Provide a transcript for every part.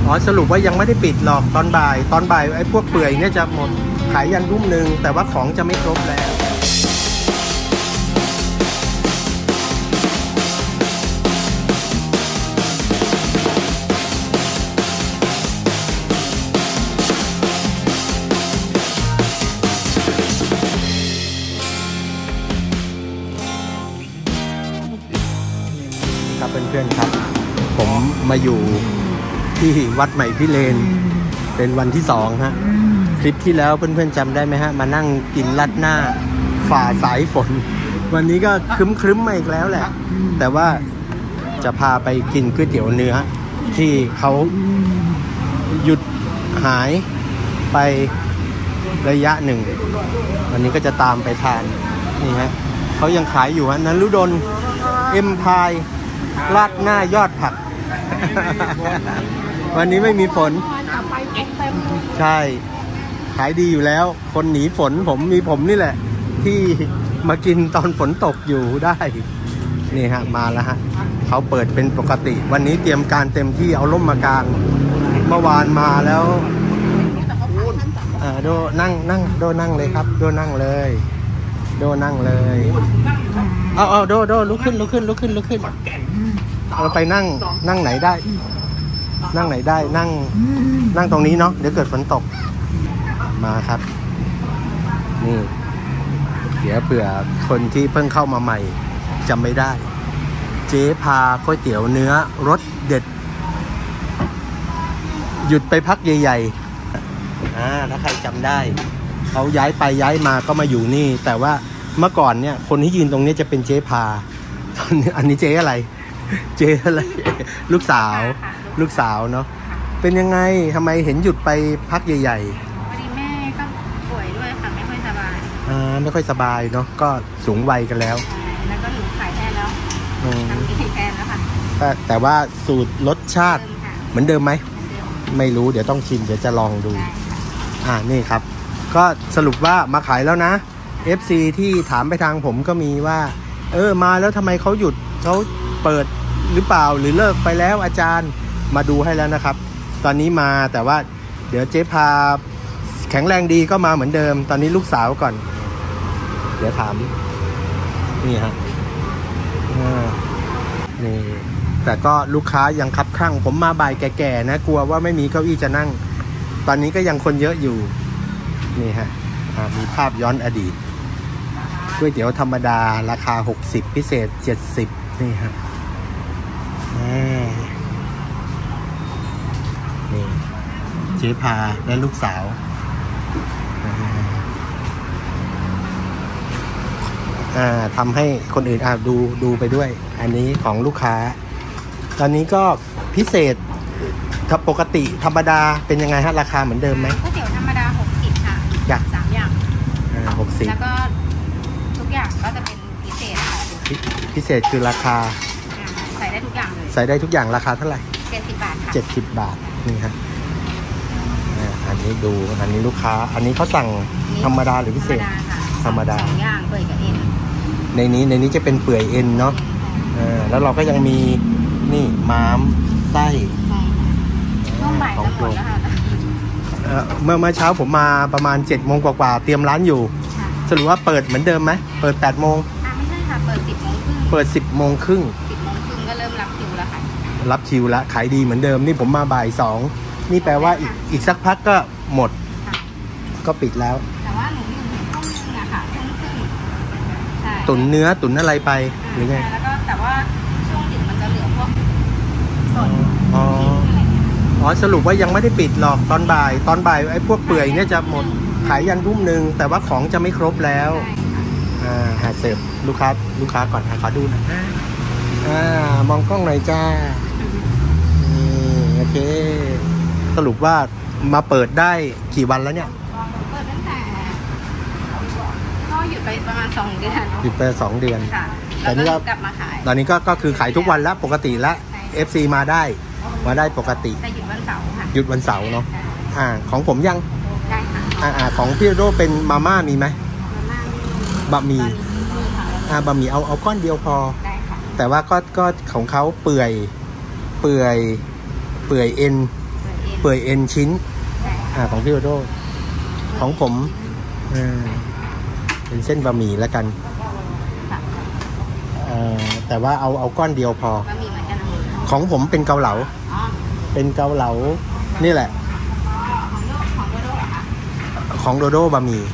อ๋อสรุปว่ายังไม่ได้ปิดหรอกตอนบ่ายไอ้พวกเปื่อยเนี่ยจะหมดขายยันทุ่มหนึ่งแต่ว่าของจะไม่ครบแล้วครับเพื่อนๆครับผมมาอยู่ที่วัดใหม่พิเรนเป็นวันที่2ฮะคลิปที่แล้วเพื่อนๆจำได้ไหมฮะมานั่งกินลัดหน้าฝ่าสายฝนวันนี้ก็ครึ้มๆมาอีกแล้วแหละแต่ว่าจะพาไปกินก๋วยเตี๋ยวเนื้อที่เขาหยุดหายไประยะหนึ่งวันนี้ก็จะตามไปทานนี่ฮะเขายังขายอยู่ฮะนฤดลเอ็มพายราดหน้ายอดผัก วันนี้ไม่มีฝนใช่ขายดีอยู่แล้วคนหนีฝนผมนี่แหละที่มากินตอนฝนตกอยู่ได้นี่ฮะมาแล้วฮะเขาเปิดเป็นปกติวันนี้เตรียมการเต็มที่เอาร่มมากางเมื่อวานมาแล้วโดนั่งเลยครับโดนั่งเลยเอาโดลุกขึ้นเราไปนั่งไหนได้นั่งตรงนี้เนาะเดี๋ยวเกิดฝนตกมาครับนี่เดี๋ยวเผื่อคนที่เพิ่งเข้ามาใหม่จำไม่ได้เจ๊พาก๋วยเตี๋ยวเนื้อรสเด็ดหยุดไปพักใหญ่ๆถ้าใครจำได้เขาย้ายไปย้ายมาก็มาอยู่นี่แต่ว่าเมื่อก่อนเนี่ยคนที่ยืนตรงนี้จะเป็นเจ๊พาตอนนี้อันนี้เจ๊อะไรลูกสาวเนาะเป็นยังไงทำไมเห็นหยุดไปพักใหญ่ๆพอดีแม่ก็ป่วยด้วยค่ะไม่ค่อยสบายไม่ค่อยสบายเนาะก็สูงวัยกันแล้วแล้วก็หนูขายแทนแล้วทำกินแทนแล้วค่ะแต่ว่าสูตรรสชาติเหมือนเดิมไหมไม่รู้เดี๋ยวต้องชิมเดี๋ยวจะลองดูนี่ครับก็สรุปว่ามาขายแล้วนะ FC ที่ถามไปทางผมก็มีว่ามาแล้วทำไมเขาหยุดเขาเปิดหรือเปล่าหรือเลิกไปแล้วอาจารย์มาดูให้แล้วนะครับตอนนี้มาแต่ว่าเดี๋ยวเจ๊พาแข็งแรงดีก็มาเหมือนเดิมตอนนี้ลูกสาวก่อนเดี๋ยวถามนี่ฮะนี่แต่ก็ลูกค้ายังคับคั่งผมมาบ่ายแก่ๆนะกลัวว่าไม่มีเก้าอี้จะนั่งตอนนี้ก็ยังคนเยอะอยู่นี่ฮะมีภาพย้อนอดีตก๋วยเตี๋ยวธรรมดาราคา60พิเศษ70นี่ฮะนี่เจ๊พาและลูกสาวทำให้คนอื่นดูไปด้วยอันนี้ของลูกค้าตอนนี้ก็พิเศษถ้าปกติธรรมดาเป็นยังไงฮะราคาเหมือนเดิมไหมก๋วยเตี๋ยวธรรมดา60ค่ะ3อย่าง60แล้วก็ทุกอย่างก็จะเป็นพิเศษค่ะพิเศษคือราคาใส่ได้ทุกอย่างเลยใส่ได้ทุกอย่างราคาเท่าไหร่ 70 บาทค่ะ 70 บาทนี่ฮะอันนี้ดูอันนี้ลูกค้าอันนี้เขาสั่งธรรมดาหรือพิเศษธรรมดา 2 อย่างเปื่อยกับเอ็นในนี้จะเป็นเปื่อยเอ็นเนาะแล้วเราก็ยังมีนี่ม้ามไส้ของโปรดเมื่อเช้าผมมาประมาณ7 โมงกว่าเตรียมร้านอยู่สรุปว่าเปิดเหมือนเดิมไหมเปิด8 โมงไม่ใช่ค่ะเปิด10 โมงครึ่งเปิด10 โมงครึ่งก็เริ่มรับคิวแล้วค่ะรับคิวแล้วขายดีเหมือนเดิมนี่ผมมาบ่าย2นี่แปลว่าอีกสักพักก็หมดก็ปิดแล้วแต่ว่าหนูอยู่ถึงทุ่มนึงอะค่ะทุ่มครึ่งตุ๋นเนื้อตุ๋นอะไรไปหรือไงแล้วก็แต่ว่าช่วงดึกมันจะเหลือพวกสดสรุปว่ายังไม่ได้ปิดหรอกตอนบ่ายไอ้พวกเปื่อยเนี่ยจะหมดขายยันทุ่มหนึ่งแต่ว่าของจะไม่ครบแล้วหาเสิร์ฟลูกค้าก่อนขอดูนะมองกล้องหน่อยจ้าโอเคสรุปว่ามาเปิดได้กี่วันแล้วเนี่ยเปิดตั้งแต่ก็หยุดไปประมาณ2 เดือนหยุดไป2 เดือนค่ะแล้วก็กลับมาขายตอนนี้ก็คือขายทุกวันแล้วปกติแล้ว FC มาได้ปกติแต่หยุดวันเสาร์ค่ะหยุดวันเสาร์เนาะของผมยังได้ค่ะของพี่โรเป็นมาม่ามีไหมบะหมี่เอาก้อนเดียวพอได้ค่ะแต่ว่าก็ของเขาเปื่อยเอ็นเปื่อยเอ็นชิ้นของพี่โดโดของผมเป็นเส้นบะหมี่แล้วกันแต่ว่าเอาก้อนเดียวพอบะหมี่เหมือนกันของผมเป็นเกาเหลาเป็นเกาเหลานี่แหละของโดโดบะหมี่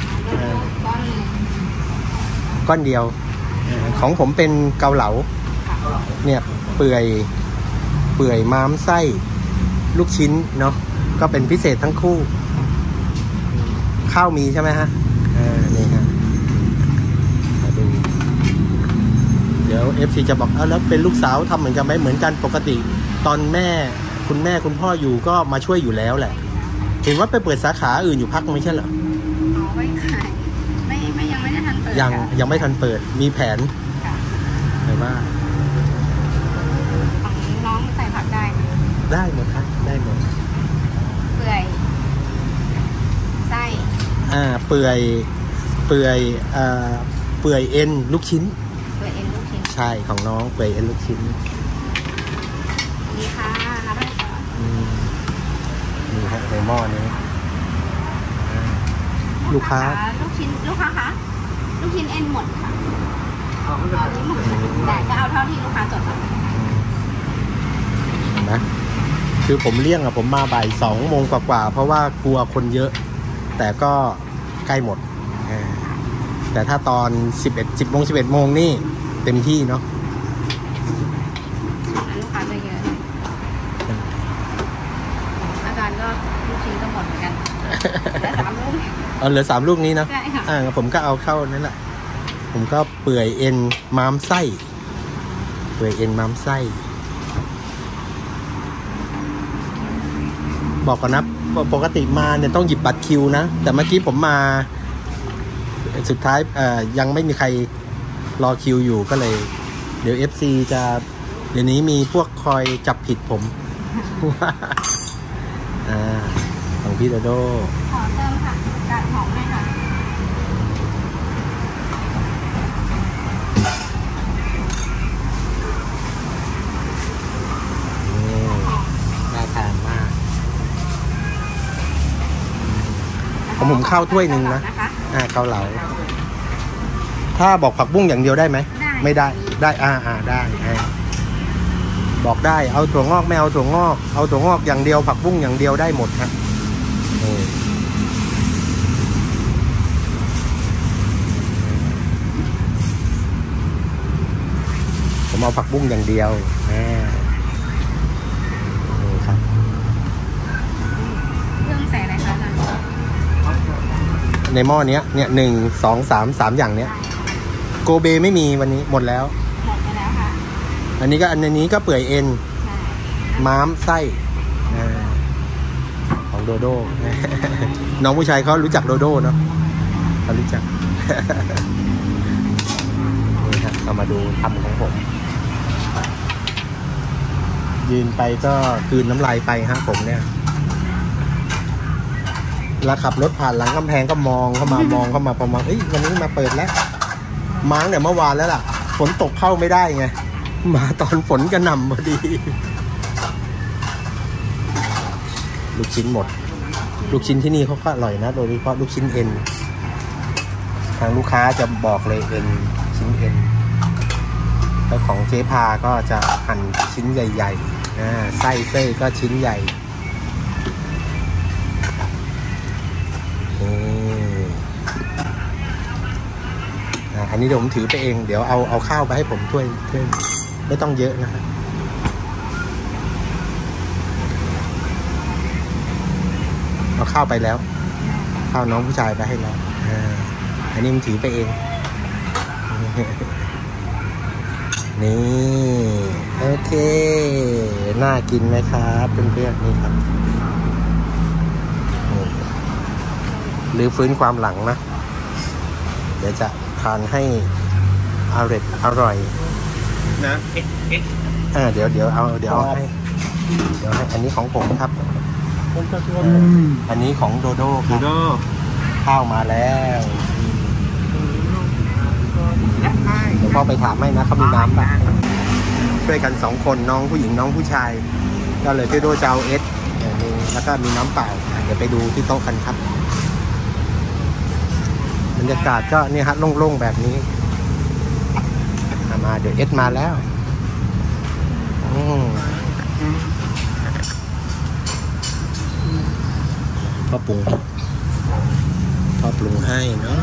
ก้อนเดียวของผมเป็นเกาเหลาเนี่ยเปื่อยม้ามไส้ลูกชิ้นเนาะก็เป็นพิเศษทั้งคู่ข้าวมีใช่ไหมฮะนี่ฮะมาดูเดี๋ยว FC จะบอกแล้วเป็นลูกสาวทำเหมือนกันไหมเหมือนกันปกติตอนคุณแม่คุณพ่ออยู่ก็มาช่วยอยู่แล้วแหละเห็นว่าไปเปิดสาขาอื่นอยู่พักไม่ใช่เหรอไม่ขายยังไม่ได้ทันเปิดยังไม่ทันเปิดมีแผนแต่ว่าของน้องใส่ผักได้หมดครับได้หมดเปื่อยไส้เปื่อยเอ็นลูกชิ้นใช่ของน้องเปื่อยเอ็นลูกชิ้นนี่ค่ะรับได้ค่ะนี่ครับในหม้อนี้ลูกค้าคะลูกชิ้นเอ็นหมดค่ะแต่จะเอาเท่าที่ลูกค้าจดนะคือผมเลี่ยงผมมาบ่าย2 โมงกว่าเพราะว่ากลัวคนเยอะแต่ก็ใกล้หมดแต่ถ้าตอน10 โมงนี่เต็มที่เนาะลูกค้าจะเยอะอาจารย์ก็ลูกชิ้นก็หมดเหมือนกันเหลือ 3 ลูกนี้เนาะใช่ค่ะผมก็เอาเข้านั่นแหละผมก็เปื่อยเอ็นม้ามไส้บอกก่อนนะปกติมาเนี่ยต้องหยิบบัตรคิวนะแต่เมื่อกี้ผมมาสุดท้ายยังไม่มีใครรอคิวอยู่ก็เลยเดี๋ยว FC จะเดี๋ยวนี้มีพวกคอยจับผิดผมของพี่โดโดขอเติมค่ะกากหอมเลยค่ะน่าทานมากผมข้าวถ้วยหนึ่งนะเกาเหลาถ้าบอกผักบุ้งอย่างเดียวได้ไหมไม่ได้ได้ได้บอกได้เอาถั่วงอกไม่เอาถั่วงอกเอาถั่วงอกอย่างเดียวผักบุ้งอย่างเดียวได้หมดครับผมเอาผักบุ้งอย่างเดียวครับเครื่องใส่อะไรคะในหม้อนี้เนี่ย1 2 3 อย่างเนี้ยโกเบไม่มีวันนี้หมดแล้วค่ะอันนี้ก็เปื่อยเอ็นม้ามไส้ของโดโดน้องผู้ชายเขารู้จักโดโดเนาะเขารู้จักนี่ครับเรามาดูทำของผมยืนไปก็กลืนน้ำลายไปฮะผมเนี่ยแล้วขับรถผ่านหลังกำแพงก็มองเข้ามาประมาณวันนี้มาเปิดแล้วมั้งเนี่ยเมื่อวานแล้วล่ะฝนตกเข้าไม่ได้ไงมาตอนฝนกระหน่ำพอดีลูกชิ้นหมดลูกชิ้นที่นี่เขาก็อร่อยนะโดยเฉพาะลูกชิ้นเอ็นทางลูกค้าจะบอกเลยเอ็นชิ้นเอ็นแล้วของเจ๊พาก็จะหั่นชิ้นใหญ่ๆไส้ก็ชิ้นใหญ่อันนี้เดี๋ยวผมถือไปเองเดี๋ยวเอาข้าวไปให้ผมถ้วยไม่ต้องเยอะนะครับเอาข้าวไปแล้วข้าวน้องผู้ชายไปให้แล้วอันนี้มันถือไปเองนี่โอเคน่ากินไหมครับเพื่อนๆนี่ครับหรือฟื้นความหลังนะเดี๋ยวจะทานให้อร่อยนะเดี๋ยวให้อันนี้ของผมครับอันนี้ของโดโดครับข้าวมาแล้วเดี๋ยวพ่อไปถามให้นะเขามีน้ำป่ะช่วยกัน2 คนน้องผู้หญิงน้องผู้ชายก็เลยพี่โดจะเอานึงแล้วก็มีน้ำเปล่าเดี๋ยวไปดูที่โต๊ะกันครับบรรยากาศก็นี่ฮะโล่งๆแบบนี้มาเดี๋ยวเอสมาแล้วพ่อปรุงให้เนาะ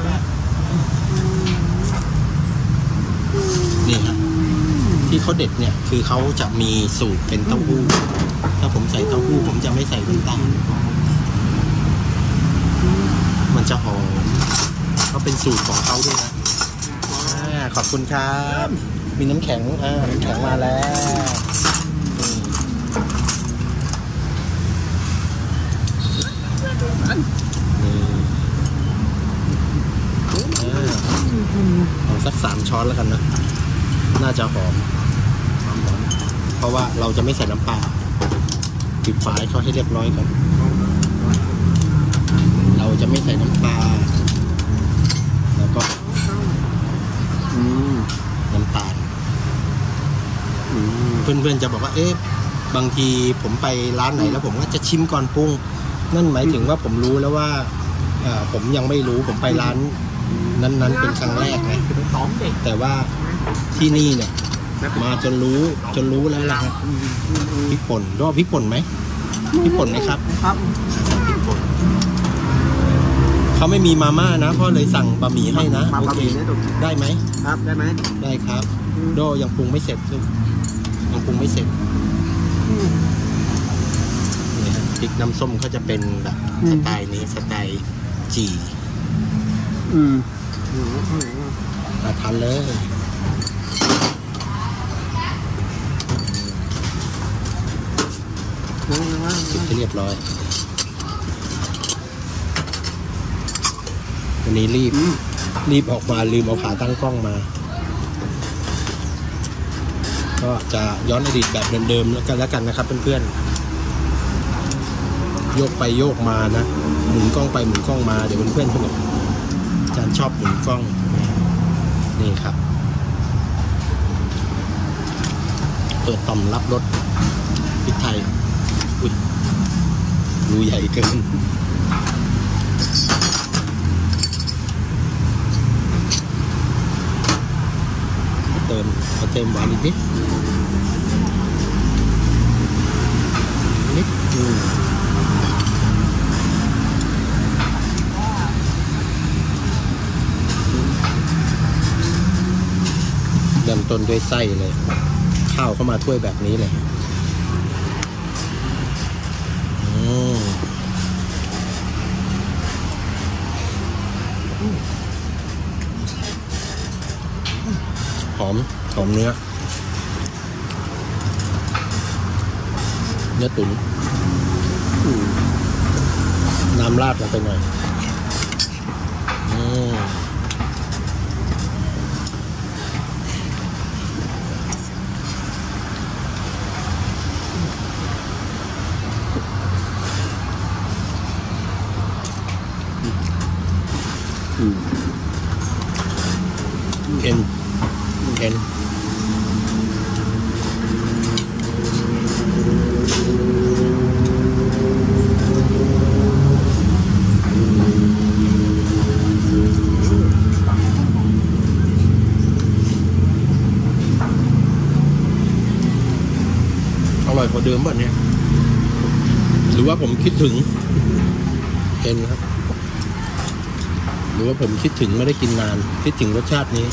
นี่ครับที่เขาเด็ดเนี่ยคือเขาจะมีสูตรเป็นเต้าหู้ถ้าผมใส่เต้าหู้ผมจะไม่ใส่น้ำตาลมันจะหอมเขาเป็นสูตรของเขาด้วยนะขอบคุณครับมีน้ำแข็งน้ำแข็งมาแล้วเอาสัก3 ช้อนแล้วกันนะน่าจะหอมเพราะว่าเราจะไม่ใส่น้ำปลาปิดฝาเขาให้เรียบร้อยก่อนเราจะไม่ใส่น้ำปลาแล้วก็น้ำตาลเพื่อนๆจะบอกว่าบางทีผมไปร้านไหนแล้วผมก็จะชิมก่อนปรุงนั่นหมายถึงว่าผมรู้แล้วว่าผมยังไม่รู้ผมไปร้านนั้นเป็นครั้งแรกไงแต่ว่าที่นี่เนี่ยมาจนรู้แล้วล่ะพริกป่นด้วยพริกป่นไหมพริกป่นไหมครับครับพริกป่นเขาไม่มีมาม่านะพ่อเลยสั่งบะหมี่ให้นะโอเคได้ไหมครับได้ไหมได้ครับโดยังปรุงไม่เสร็จยังปรุงไม่เสร็จนี่ฮะพริกน้ำส้มเขาจะเป็นแบบสไตล์นี้สไตล์จีมาทานเลยปิดให้เรียบร้อยวันนี้รีบออกมาลืมเอาขาตั้งกล้องมาก็จะย้อนอดีตแบบเดิมๆแล้วกันนะครับเพื่อนๆโยกไปโยกมานะหมุนกล้องไปหมุนกล้องมาเดี๋ยวเพื่อนๆเขาบอกอาจารย์ชอบหมุนกล้องนี่ครับเปิดต่อมรับรสพริกไทยอุ้ยรูใหญ่เกินเติมหวานอีกนิดเริ่มต้นด้วยไส้เลยข้าวเข้ามาถ้วยแบบนี้เลยหอมเนื้อตุ๋นน้ำราดลงไปหน่อยเอ็นอร่อยกว่าเดิมป่ะเนี่ยหรือว่าผมคิดถึงเอ็นครับหรือว่าผมคิดถึงไม่ได้กินนานคิดถึงรสชาตินี้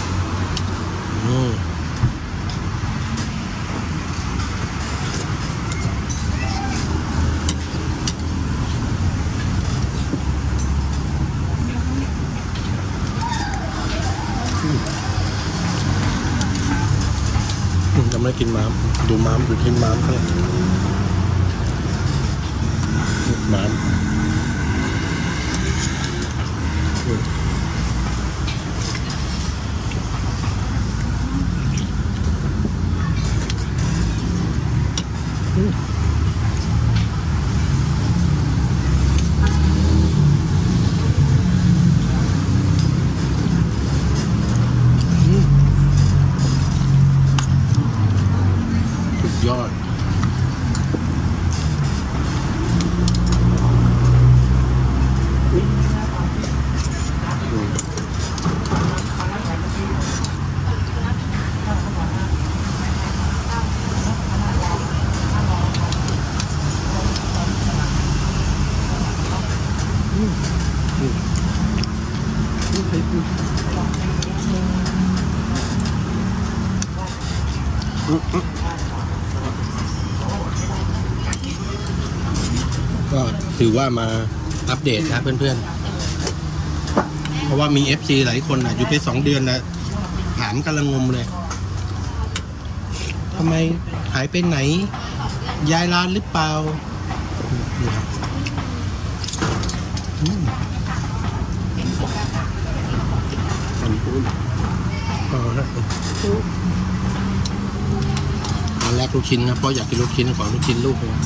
จะไม่กินม้ามดูม้ามดูทิ้งม้ามเขาเลยม้ามยอดก็ถือว่ามาอัปเดตนะเพื่อนๆเพราะว่ามี FC หลายคนอยู่ไป2 เดือนนะถามกำลังงมเลยทำไมหายไปไหนย้ายร้านหรือเปล่าอันแรกลูกชิ้นครับเพราะอยากกินลูกชิ้นขอลูกชิ้นลูกเลย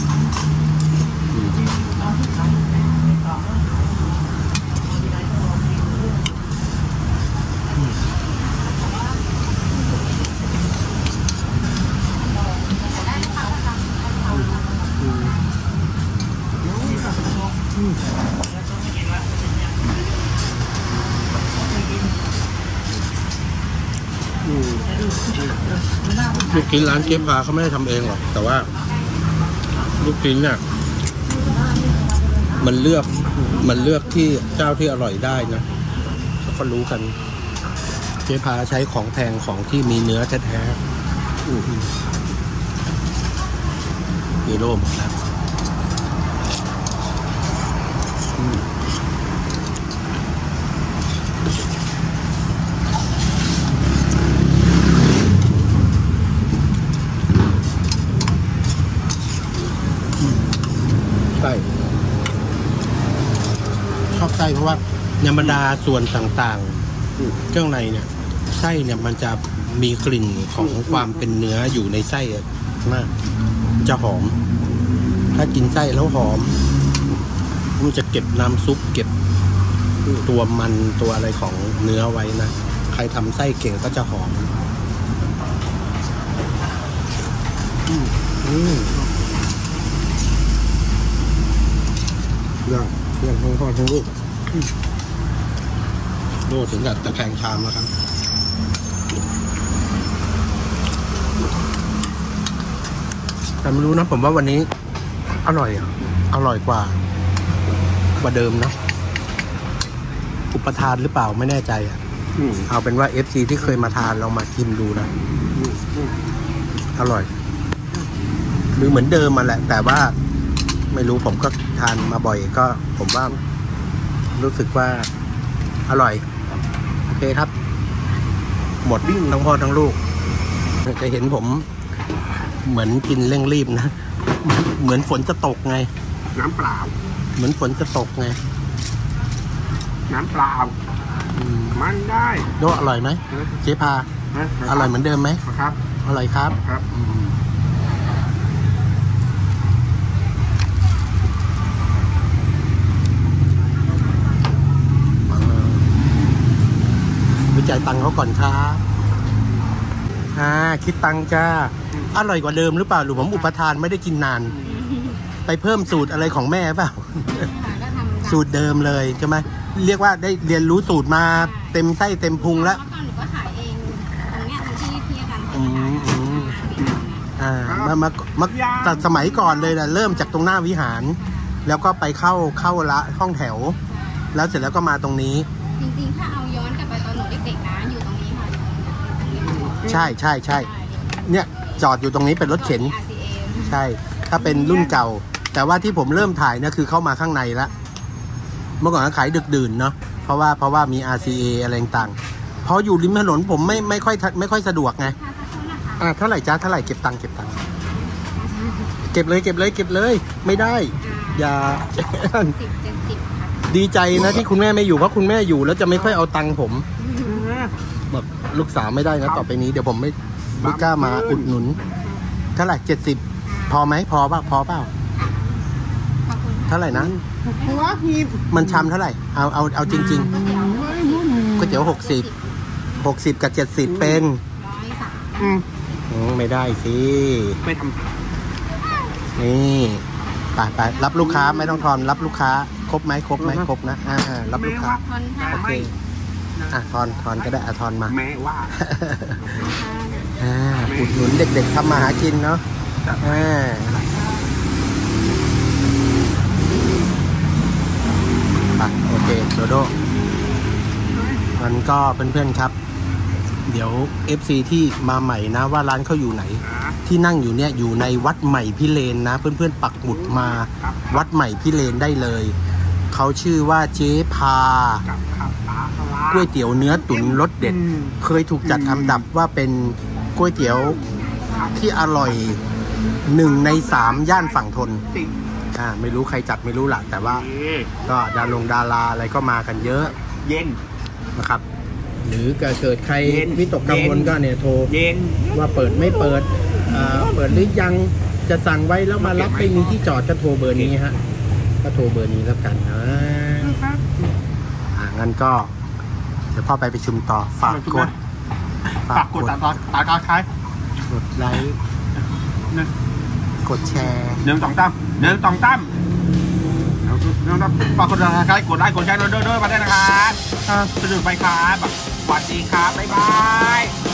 ลูกชิ้นร้านเจ๊พาเขาไม่ได้ทำเองหรอกแต่ว่าลูกชิ้นเนี่ยมันเลือกที่เจ้าที่อร่อยได้นะเขาก็รู้กันเจ๊พาใช้ของแพงของที่มีเนื้อแท้ๆกิโลหมดแล้วชอบไส้เพราะว่าในบรรดาส่วนต่างๆเครื่องในเนี่ยไส้เนี่ยมันจะมีกลิ่นของความเป็นเนื้ออยู่ในไส้มากจะหอมถ้ากินไส้แล้วหอมมันจะเก็บน้ำซุปเก็บตัวมันตัวอะไรของเนื้อไว้นะใครทำไส้เก่งก็จะหอมยังทั้งพ่อทั้งลูกโดถึงกับตะแคงชามแล้วครับแต่ไม่รู้นะผมว่าวันนี้อร่อยกว่าเดิมนะอุปทานหรือเปล่าไม่แน่ใจเอาเป็นว่า FC ที่เคยมาทานลองมาชิมดูนะอร่อยหรือเหมือนเดิมมาแหละแต่ว่าไม่รู้ผมก็ทานมาบ่อยก็ผมว่ารู้สึกว่าอร่อยโอเคครับหมดทั้งพ่อทั้งลูกจะเห็นผมเหมือนกินเร่งรีบนะเหมือนฝนจะตกไงน้ำเปล่าเหมือนฝนจะตกไงน้ำเปล่ามันได้โดอร่อยไหมเจ๊พาอร่อยเหมือนเดิมไหมครับอร่อยครับจ่ายตังค์เขาก่อนครับคิดตังค์จ้าอร่อยกว่าเดิมหรือเปล่าหรือผมอุปทานไม่ได้กินนานไปเพิ่มสูตรอะไรของแม่เปล่าสูตรเดิมเลยใช่ไหมเรียกว่าได้เรียนรู้สูตรมาเต็มไส้เต็มพุงแล้วตอนหนูก็ขายเองตรงเนี้ยที่กันมาสมัยก่อนเลยนะเริ่มจากตรงหน้าวิหารแล้วก็ไปเข้าละห้องแถวแล้วเสร็จแล้วก็มาตรงนี้จริงๆถ้าเอาย้อนกลับไปตอนหนูเด็กๆนะอยู่ตรงนี้ค่ะใช่เนี่ยจอดอยู่ตรงนี้เป็นรถเข็นใช่ถ้าเป็นรุ่นเก่าแต่ว่าที่ผมเริ่มถ่ายเนี่ยคือเข้ามาข้างในละเมื่อก่อนก็ขายดึกดื่นเนาะเพราะว่ามี RCA อะไรต่างพออยู่ริมถนนผมไม่ค่อยสะดวกไงเท่าไหร่จ้าเท่าไหร่เก็บตังค์เก็บเลยไม่ได้อย่าดีใจนะที่คุณแม่ไม่อยู่เพราะคุณแม่อยู่แล้วจะไม่ค่อยเอาตังค์ผมแบบลูกสาวไม่ได้นะต่อไปนี้เดี๋ยวผมไม่กล้ามาอุดหนุนเท่าไหร่70พอไหมพอเปล่าเท่าไหร่นะมันชามเท่าไหร่เอาจริงๆก๋วยเตี๋ยว60กับ70เป็นไม่ได้สิไม่ทำนี่ไปรับลูกค้าไม่ต้องทอนรับลูกค้าครบไหมครบนะรับลูกค้าโอเคทอนก็ได้ทอนมาแม่ว่าอุดหนุนเด็กๆทำมาหากินเนาะโอเคโดโดมันก็เพื่อนๆครับเดี๋ยว FC ที่มาใหม่นะว่าร้านเขาอยู่ไหนที่นั่งอยู่เนี่ยอยู่ในวัดใหม่พิเรนนะเพื่อนๆปักหมุดมาวัดใหม่พิเรนได้เลยเขาชื่อว่าเจ๊พาก๋วยเตี๋ยวเนื้อตุ๋นรสเด็ดเคยถูกจัดอันดับว่าเป็นก๋วยเตี๋ยวที่อร่อย1 ใน 3ย่านฝั่งทนไม่รู้ใครจัดไม่รู้ล่ะแต่ว่าก็ดาราอะไรก็มากันเยอะเย็นนะครับหรือเกิดใครวิตกกังวลก็เนี่ยโทรว่าเปิดไม่เปิดเปิดหรือยังจะสั่งไว้แล้วมารับไม่มีที่จอดก็โทรเบอร์นี้ฮะก็โทรเบอร์นี้แล้วกันงั้นก็เดี๋ยวพ่อไปประชุมต่อฝากกดตาคล้ายกดไลค์กดแชร์ 1 2 ตั้มฝากกดติดตามกดไลค์กดแชร์ด้วยมาได้นะครับสนุกไปครับสวัสดีครับบ๊ายบาย